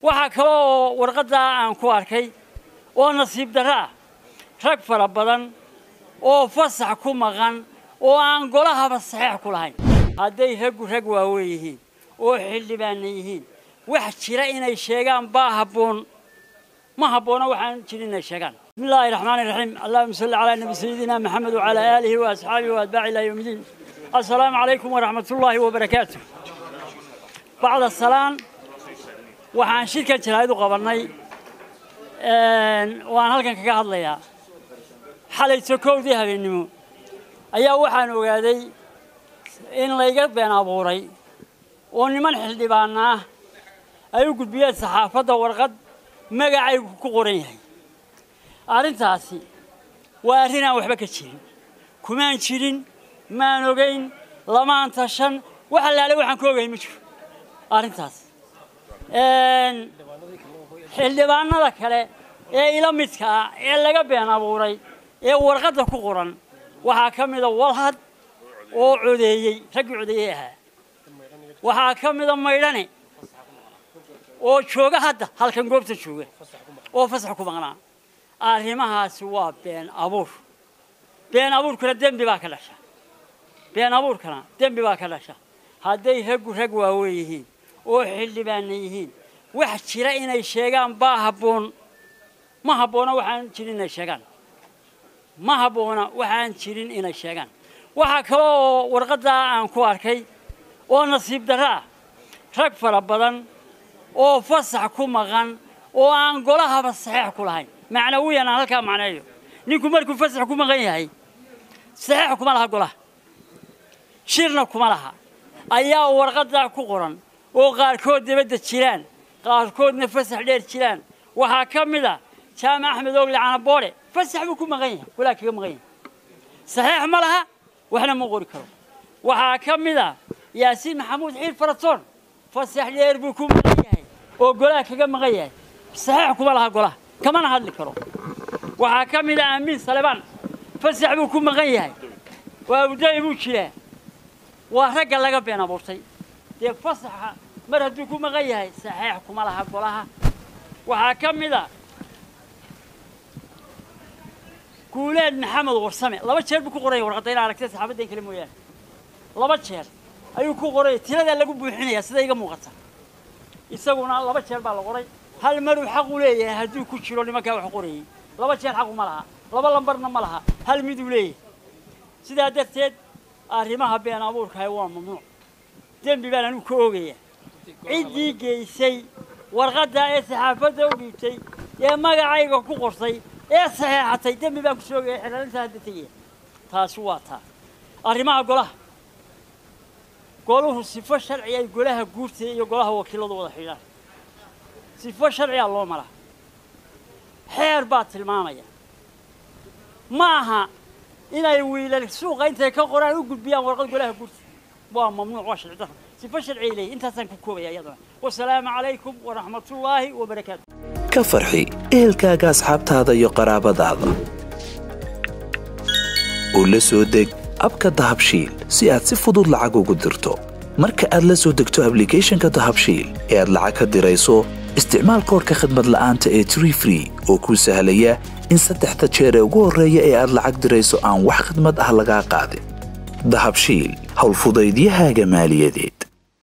waxa kale oo warqadda aan ku arkay oo nasiib darro ah rag fara badan oo fasax ku maqan oo aan golahaba saxiix ku lahayn hadday rag waaweyn yihiin oo xildhibaan yihiin wax jira inay sheegaan baa habboon ما هبونا وحن جرينا الشجان بسم الله الرحمن الرحيم اللهم صل على النبي سيدنا محمد وعلى آله وأصحابه وأتباعه إلى يوم الدين السلام عليكم ورحمة الله وبركاته بعد السلام وحن شركة شرايد وقبرني وأنا هلكن كهذا ليا حالي سكوت ذي هذا النمو أيها وحن وقادي إن لقيت بين أبوري ونمن حلي بعنا أيوة بيت صحافة ورقد magacay ku qoran yahay arintaasi waa arrin aan waxba ka jirin kumaan jirin maan ogeyn lamaan tashan waxa laale waxaan ku ogeyn ma jiro arintaas xildhibaanada kale ee ila midka ah ee laga been abuuray ee warqadda ku qoran waxa kamid ah walhad oo codeeyay rag codeeyay ah waxa kamid ah maydhane oo jooga hadda halkan goobta jooga oo fasax ku maqnaa arrimahaas waa been abuur kala dambi baa ka dhasha been abuur kana dambi baa ka dhasha hadday rag waaweyn yihiin oo xildhibaan yihiin wax jira inay sheegaan baa habboon ma habboona waxaan jirin inay sheegaan ma habboona waxaan jirin inay sheegaan waxa kale oo warqadda aan ku arkay oo nasiib darro ah rag fara badan oo fasax ku maqan oo aan golahaba saxiix ku lahayn macnawiyan halka macnayo ninku markuu fasax ku maqan yahay saxiix kuma laha golaha shirna kuma laha ayaa warqadda ku qoran oo qaarkood dibadda jiraan qaarkoodna fasax dheer jiraan waxa kamid ah jaamac axmed ogle canaboole fasax buu ku maqan yahay golaha kaga maqan yahay saxiix ma laha waxna ma qori karo waxa kamid ah yaasiin maxamuud xiir faratoon fasax dheer buu ku maqan yahay oo golaha kaga maqan yahay saxiix kuma laha golaha kamana hadli karo waxa kamid ah amiin salebaan fasax buu ku maqan yahay waa uday buu jiraa waa ragga laga been abuurtay dee fasaxa mar hadduu ku maqan yahay saxiix kuma laha golaha waxa kamid ah guuleed maxamed warsame laba jeer buu ku qoray warqadda in aragtay saxaafadda kale mooyaan laba jeer ayuu ku qoray tirada lagu buuxinaya sida iga muuqata isaguna laba jeer baa la qoray hal mar uu xaq u leeyahay hadduu ku jiro nimanka wax qorayay laba jeer xaq uma laha laba lambarna ma laha hal mid uu leeyahay sidaa darteed arrimaha been abuurka waa mamnuuc dambi baan anu ka oogaya ciddii geysay warqadda ee saxaafadda u dhiibtay ee magacayga ku qortay ee saxeexatay dambi baan ku soo oogaya xiraalinta hadda tegaya taasi waa taa arrimaha golaha goluhu sifo sharci ay golaha guurtay iyo golaha wakiiladu wada xidhaan sifo sharci ah loo maraa xeer baa tilmaamaya ma aha inay wiilal suuqa intay ka qoraan u gudbiyaan warqad golaha guurtay waa mamnuuc waa sharci darro sifo sharci leeyahay intaasaan ku koobaya iyadana wasalaamu calaykum waraxmatullaahi wabarakaatu ka farxi ehelkaaga asxaabtaada iyo qaraabadaada oo la soo deg abka dahabshiil si aad si fudud lacag ugu dirto marka aad la soo degto applicationka dahabshiil ee aad lacag ka dirayso isticmaal koodka khidmad la'aanta ee Tree oo kuu sahlaya in 3 jeer ugu horeeya ee aad lacag dirayso aan wax khidmad ah laga qaadin dahabshiil hawl fudaydiyahaaga maaliyadeed